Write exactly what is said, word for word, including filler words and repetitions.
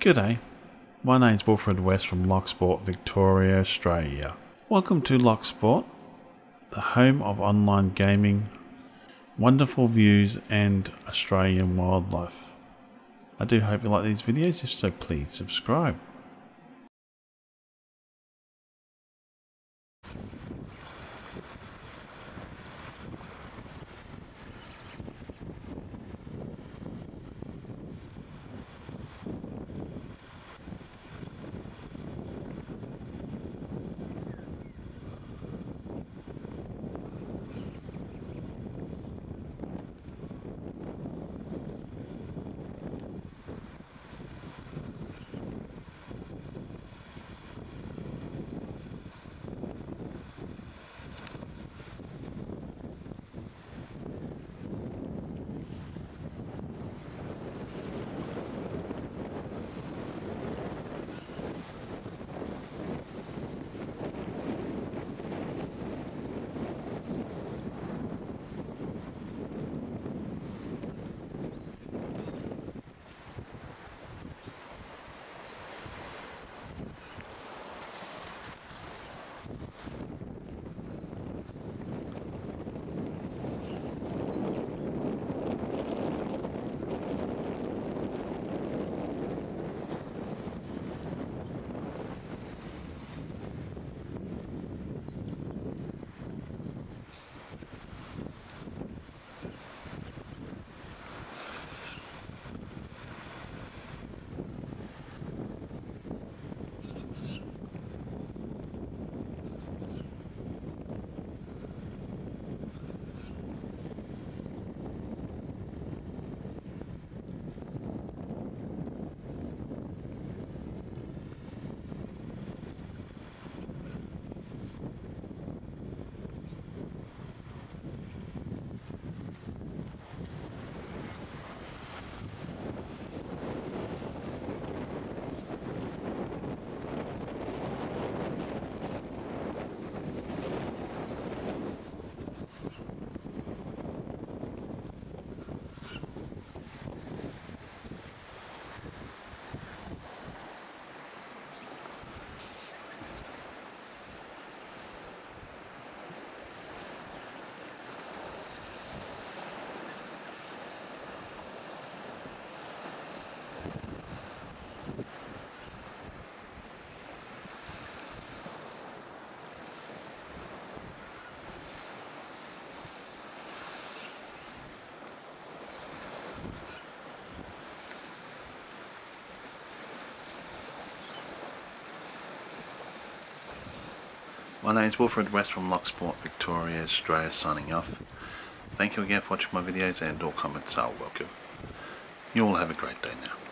G'day, my name's Wilfred West from Locksport, Victoria, Australia. Welcome to Locksport, the home of online gaming, wonderful views and Australian wildlife. I do hope you like these videos, if so please subscribe. My name is Wilfred West from Locksport, Victoria, Australia, signing off. Thank you again for watching my videos, and all comments are welcome. You all have a great day now.